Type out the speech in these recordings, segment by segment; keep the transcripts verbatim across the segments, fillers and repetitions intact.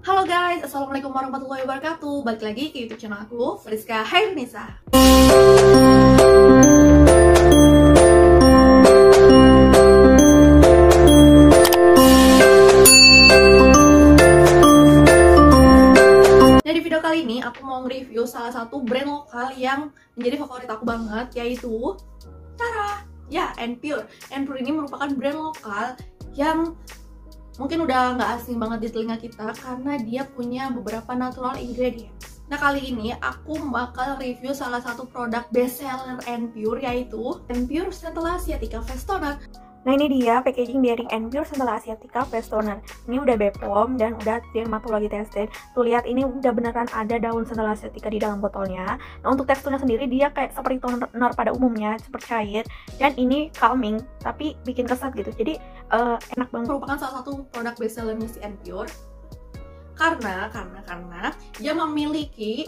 Halo guys, assalamualaikum warahmatullahi wabarakatuh. Balik lagi ke YouTube channel aku, Friska Hairunisa. Nah, di video kali ini aku mau nge-review salah satu brand lokal yang menjadi favorit aku banget, yaitu Cara. Ya, Enpure. Enpure ini merupakan brand lokal yang mungkin udah nggak asing banget di telinga kita karena dia punya beberapa natural ingredients. Nah, kali ini aku bakal review salah satu produk best seller Enpure, yaitu Enpure Centella Asiatica Face Toner. Nah, ini dia packaging dari Enpure Centella Asiatica Face Toner. Ini udah B P O M dan udah dermatologi tested. Tuh lihat, ini udah beneran ada daun Centella Asiatica di dalam botolnya. Nah, untuk teksturnya sendiri dia kayak seperti toner pada umumnya, super cair. Dan ini calming, tapi bikin kesat gitu. Jadi uh, enak banget. Merupakan salah satu produk best sellernya si Enpure. Karena, karena, karena dia memiliki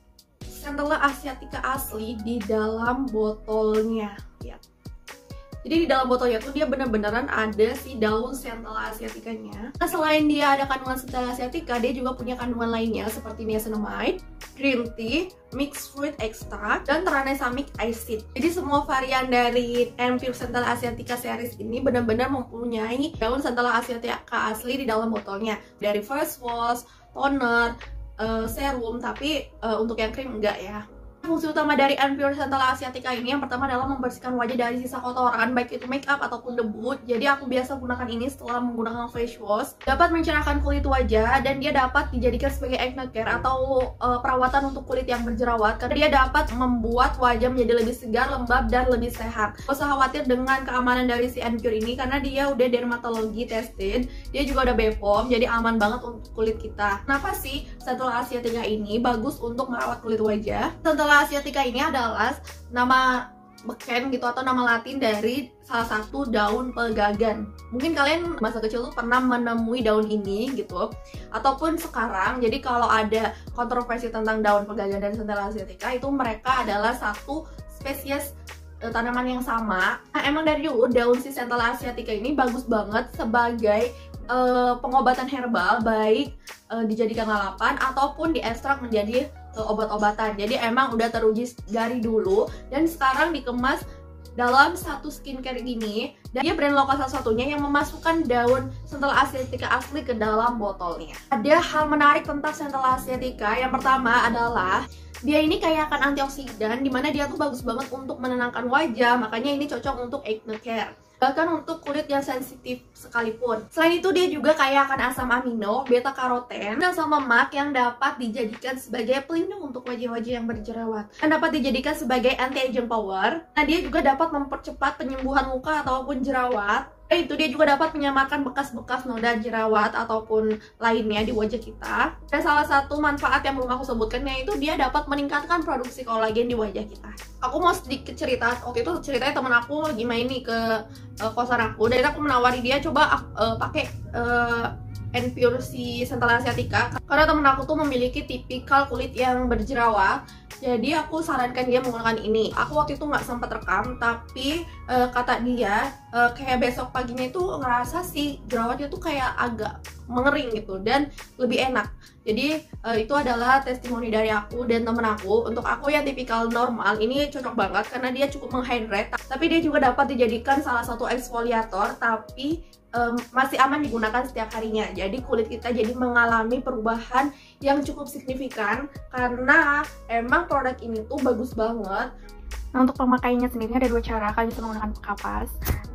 Centella Asiatica asli di dalam botolnya. Lihat. Jadi di dalam botolnya tuh dia bener-beneran ada si daun Centella Asiatica-nya. Nah, selain dia ada kandungan Centella Asiatica, dia juga punya kandungan lainnya seperti niacinamide, green tea, mixed fruit extract, dan tranexamic acid. Jadi semua varian dari Enpure Centella Asiatica series ini benar-benar mempunyai daun Centella Asiatica asli di dalam botolnya. Dari first wash, toner, uh, serum, tapi uh, untuk yang krim enggak ya. Fungsi utama dari Enpure Centella Asiatica ini yang pertama adalah membersihkan wajah dari sisa kotoran, baik itu makeup ataupun debu. Jadi aku biasa gunakan ini setelah menggunakan face wash. Dapat mencerahkan kulit wajah dan dia dapat dijadikan sebagai acne care atau uh, perawatan untuk kulit yang berjerawat karena dia dapat membuat wajah menjadi lebih segar, lembab, dan lebih sehat. Gak usah khawatir dengan keamanan dari si Enpure ini karena dia udah dermatologi tested. Dia juga udah B P O M, jadi aman banget untuk kulit kita. Kenapa sih Centella Asiatica ini bagus untuk merawat kulit wajah? Centella Asiatica ini adalah nama beken gitu atau nama latin dari salah satu daun pegagan. Mungkin kalian masa kecil tuh pernah menemui daun ini gitu, ataupun sekarang. Jadi kalau ada kontroversi tentang daun pegagan dan Centella Asiatica, itu mereka adalah satu spesies uh, tanaman yang sama. Nah, emang dari dulu daun si Centella Asiatica ini bagus banget sebagai uh, pengobatan herbal, baik uh, dijadikan lalapan ataupun diekstrak menjadi obat-obatan. Jadi emang udah teruji dari dulu dan sekarang dikemas dalam satu skincare gini. Dan dia brand lokal salah satunya yang memasukkan daun Centella Asiatica asli ke dalam botolnya. Ada hal menarik tentang Centella Asiatica. Yang pertama adalah dia ini kaya akan antioksidan, dimana dia tuh bagus banget untuk menenangkan wajah. Makanya ini cocok untuk acne care, bahkan untuk kulit yang sensitif sekalipun. Selain itu dia juga kaya akan asam amino, beta karoten, dan asam lemak yang dapat dijadikan sebagai pelindung untuk wajah-wajah yang berjerawat dan dapat dijadikan sebagai anti-aging power. Nah, dia juga dapat mempercepat penyembuhan luka ataupun jerawat. Dan itu dia juga dapat menyamarkan bekas-bekas noda jerawat ataupun lainnya di wajah kita. Dan salah satu manfaat yang belum aku sebutkan yaitu dia dapat meningkatkan produksi kolagen di wajah kita. Aku mau sedikit cerita. Waktu itu ceritanya temen aku lagi main nih ke uh, kosan aku, dan aku menawari dia coba uh, pakai uh, Enpure si Centella Asiatica karena temen aku tuh memiliki tipikal kulit yang berjerawat. Jadi aku sarankan dia menggunakan ini. Aku waktu itu nggak sempat rekam, tapi uh, kata dia uh, kayak besok paginya itu ngerasa si jerawatnya tuh kayak agak mengering gitu dan lebih enak. Jadi uh, itu adalah testimoni dari aku dan temen aku. Untuk aku yang tipikal normal, ini cocok banget karena dia cukup menghydrate, tapi dia juga dapat dijadikan salah satu eksfoliator, tapi um, masih aman digunakan setiap harinya. Jadi kulit kita jadi mengalami perubahan yang cukup signifikan karena emang produk ini tuh bagus banget. Nah, untuk pemakaiannya sendiri ada dua cara. Kalian bisa menggunakan kapas,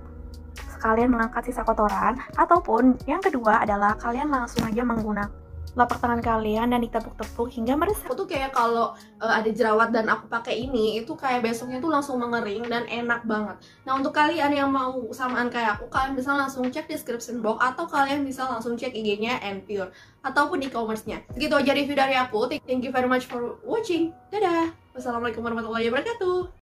sekalian mengangkat sisa kotoran, ataupun yang kedua adalah kalian langsung aja menggunakan lapak tangan kalian dan ditepuk-tepuk hingga meresap. Aku tuh kayak kalau uh, ada jerawat dan aku pakai ini, itu kayak besoknya tuh langsung mengering dan enak banget. Nah, untuk kalian yang mau samaan kayak aku, kalian bisa langsung cek description box atau kalian bisa langsung cek I G-nya Enpure ataupun e-commerce-nya. Segitu aja review dari aku. Thank you very much for watching. Dadah. Wassalamualaikum warahmatullahi wabarakatuh.